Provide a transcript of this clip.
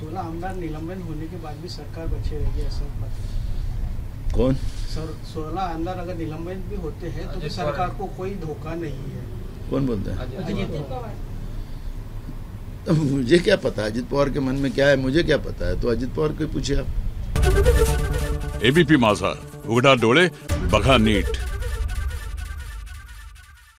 16 आमदार निलंबन होने के बाद भी सरकार बचे रहेगी ऐसा बात। कौन? सर 16 आमदार अगर निलंबन भी होते हैं तो सरकार को कोई धोखा नहीं है। कौन बोलता है? अजित पवार। तो मुझे क्या पता अजित पवार के मन में क्या है, मुझे क्या पता है? तो अजित पवार को पूछिए आप। एबीपी माझा, उघडा डोळे बघा नीट।